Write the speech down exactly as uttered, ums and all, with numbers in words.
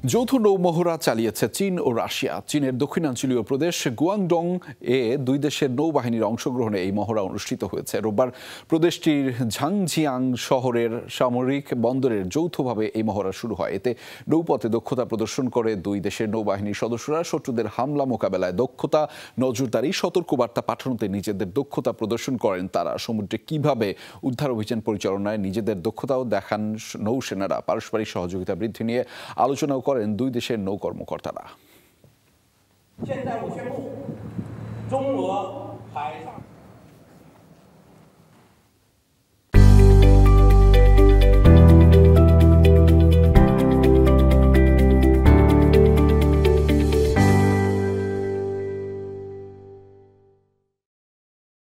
যৌথ নৌমহড়া চালিয়েছে চীন ও রাশিয়া। চীনের দক্ষিণাঞ্চলীয় প্রদেশ গুয়াংডং এ দুই দেশের নৌবাহিনীর অংশগ্রহণে এই মহড়া অনুষ্ঠিত হয়েছে। রোববার প্রদেশটির ঝাংজিয়াং শহরের সামরিক বন্দরের যৌথভাবে এই মহড়া শুরু হয়। এতে নৌপথে দক্ষতা প্রদর্শন করে দুই দেশের নৌবাহিনীর সদস্যরা শত্রুদের হামলা মোকাবেলায় দক্ষতা, নজরদারি, সতর্কবার্তা পাঠানোতে নিজেদের দক্ষতা প্রদর্শন করেন তারা। সমুদ্রে কিভাবে উদ্ধার অভিযান পরিচালনায় নিজেদের দক্ষতাও দেখান নৌসেনারা। পারস্পরিক সহযোগিতা বৃদ্ধি নিয়ে আলোচনাও করেন দুই দেশের নৌ কর্মকর্তারা।